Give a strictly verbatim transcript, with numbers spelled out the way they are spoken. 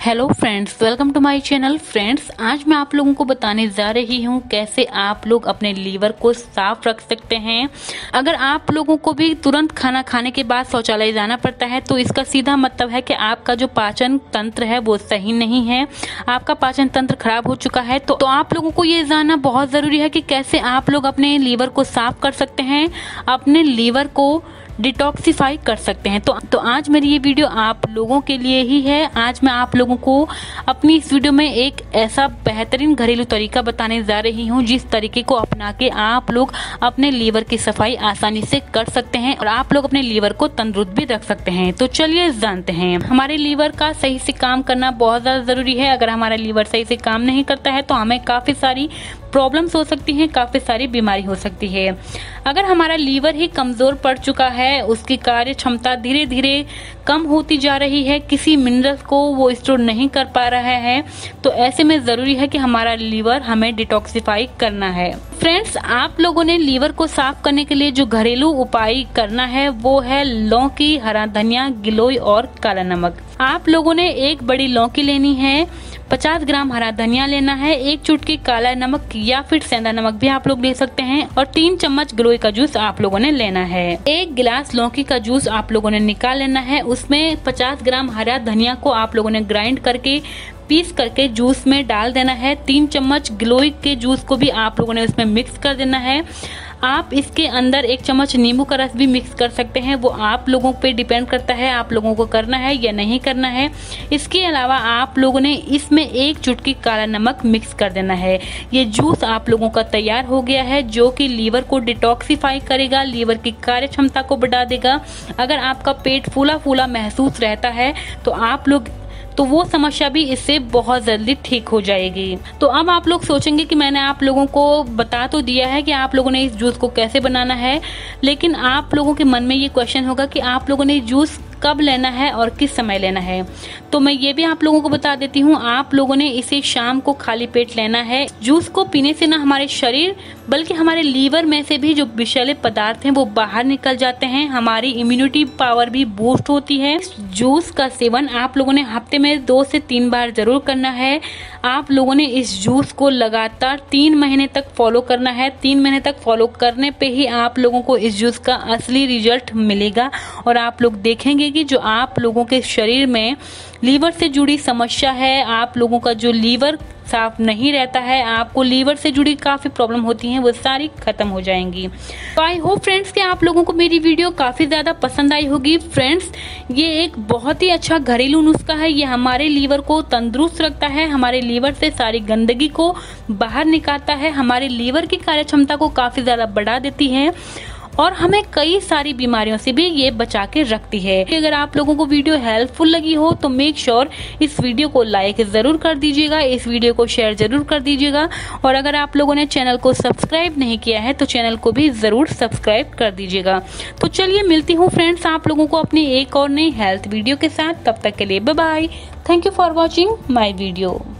Hello friends, welcome to my channel. Friends, आज मैं आप लोगों को बताने जा रही हूँ कैसे आप लोग अपने लीवर को साफ रख सकते हैं। अगर आप लोगों को भी तुरंत खाना खाने के बाद शौचालय जाना पड़ता है तो इसका सीधा मतलब है कि आपका जो पाचन तंत्र है वो सही नहीं है, आपका पाचन तंत्र खराब हो चुका है। तो, तो आप लोगों को ये जानना बहुत ज़रूरी है कि कैसे आप लोग अपने लीवर को साफ कर सकते हैं, अपने लीवर को डिटॉक्सिफाई कर सकते हैं। तो तो आज मेरी ये वीडियो आप लोगों के लिए ही है। आज मैं आप लोगों को अपनी इस वीडियो में एक ऐसा बेहतरीन घरेलू तरीका बताने जा रही हूँ जिस तरीके को अपना के आप लोग अपने लीवर की सफाई आसानी से कर सकते हैं और आप लोग अपने लीवर को तंदुरुस्त भी रख सकते हैं। तो चलिए जानते हैं। हमारे लीवर का सही से काम करना बहुत ज़्यादा ज़रूरी है। अगर हमारा लीवर सही से काम नहीं करता है तो हमें काफ़ी सारी प्रॉब्लम्स हो सकती हैं, काफ़ी सारी बीमारी हो सकती है। अगर हमारा लीवर ही कमज़ोर पड़ चुका है, उसकी कार्य क्षमता धीरे धीरे कम होती जा रही है, किसी मिनरल्स को वो स्टोर नहीं कर पा रहा है, तो ऐसे में ज़रूरी है कि हमारा लीवर हमें डिटॉक्सिफाई करना है। फ्रेंड्स, आप लोगों ने लीवर को साफ करने के लिए जो घरेलू उपाय करना है वो है लौकी, हरा धनिया, गिलोय और काला नमक। आप लोगों ने एक बड़ी लौकी लेनी है, पचास ग्राम हरा धनिया लेना है, एक चुटकी काला नमक या फिर सेंधा नमक भी आप लोग ले सकते हैं और तीन चम्मच गिलोय का जूस आप लोगों ने लेना है। एक गिलास लौकी का जूस आप लोगों ने निकाल लेना है। उसमें पचास ग्राम हरा धनिया को आप लोगों ने ग्राइंड करके पीस करके जूस में डाल देना है। तीन चम्मच गिलोय के जूस को भी आप लोगों ने उसमें मिक्स कर देना है। आप इसके अंदर एक चम्मच नींबू का रस भी मिक्स कर सकते हैं, वो आप लोगों पे डिपेंड करता है आप लोगों को करना है या नहीं करना है। इसके अलावा आप लोगों ने इसमें एक चुटकी काला नमक मिक्स कर देना है। ये जूस आप लोगों का तैयार हो गया है जो कि लीवर को डिटॉक्सिफाई करेगा, लीवर की कार्य क्षमता को बढ़ा देगा। अगर आपका पेट फूला फूला महसूस रहता है तो आप लोग तो वो समस्या भी इससे बहुत जल्दी ठीक हो जाएगी। तो अब आप लोग सोचेंगे कि मैंने आप लोगों को बता तो दिया है कि आप लोगों ने इस जूस को कैसे बनाना है, लेकिन आप लोगों के मन में ये क्वेश्चन होगा कि आप लोगों ने जूस कब लेना है और किस समय लेना है। तो मैं ये भी आप लोगों को बता देती हूँ, आप लोगों ने इसे शाम को खाली पेट लेना है। जूस को पीने से ना हमारे शरीर बल्कि हमारे लीवर में से भी जो विषैले पदार्थ हैं वो बाहर निकल जाते हैं, हमारी इम्यूनिटी पावर भी बूस्ट होती है। जूस का सेवन आप लोगों ने हफ्ते में दो से तीन बार जरूर करना है। आप लोगों ने इस जूस को लगातार तीन महीने तक फॉलो करना है। तीन महीने तक फॉलो करने पे ही आप लोगों को इस जूस का असली रिजल्ट मिलेगा और आप लोग देखेंगे कि जो आप लोगों के शरीर में लीवर से जुड़ी समस्या है, आप लोगों का जो लीवर साफ नहीं रहता है, आपको लीवर से जुड़ी काफ़ी प्रॉब्लम होती हैं, वो सारी खत्म हो जाएंगी। तो आई होप फ्रेंड्स कि आप लोगों को मेरी वीडियो काफ़ी ज़्यादा पसंद आई होगी। फ्रेंड्स, ये एक बहुत ही अच्छा घरेलू नुस्खा है। ये हमारे लीवर को तंदुरुस्त रखता है, हमारे लीवर से सारी गंदगी को बाहर निकालता है, हमारे लीवर की कार्य क्षमता को काफ़ी ज़्यादा बढ़ा देती है और हमें कई सारी बीमारियों से भी ये बचा के रखती है। अगर आप लोगों को वीडियो हेल्पफुल लगी हो तो मेक श्योर इस वीडियो को लाइक जरूर कर दीजिएगा, इस वीडियो को शेयर जरूर कर दीजिएगा और अगर आप लोगों ने चैनल को सब्सक्राइब नहीं किया है तो चैनल को भी जरूर सब्सक्राइब कर दीजिएगा। तो चलिए मिलती हूँ फ्रेंड्स आप लोगों को अपनी एक और नई हेल्थ वीडियो के साथ। तब तक के लिए bye bye. Thank you for watching my video.